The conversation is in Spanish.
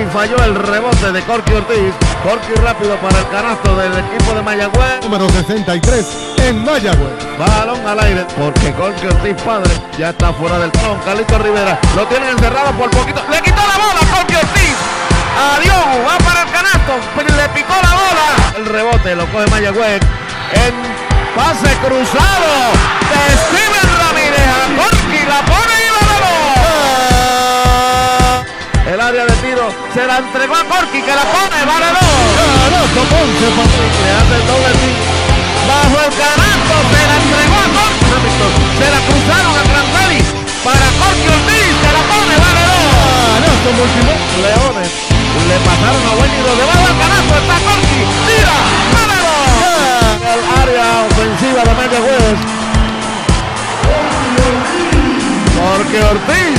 falló el rebote de Corky Ortiz. Corky rápido para el canasto del equipo de Mayagüez. Número 63 en Mayagüez. Balón al aire porque Corky Ortiz padre ya está fuera del tron. Carlito Rivera lo tienen encerrado por poquito. Le quitó la bola a Corky Ortiz. Adiós, va para el canasto. Le picó la bola. El rebote lo coge Mayagüez en pase cruzado de Steven Ramírez a Corky. La pone y la ganó. El área de tiro se la entregó a Corky, que la pone, vale dos. Canasto Ponce, Patrick. Le hace el doble tiro. Bajo el canasto se la entregó a Corky. Se la cruzaron a Grandali para Corky Ortiz, que la pone, vale dos. Canasto múltiple. Leones le pasaron a Buenido. Debajo del canasto está Corky. Tira, vale dos. El área ofensiva de Mayagüez. Corky Ortiz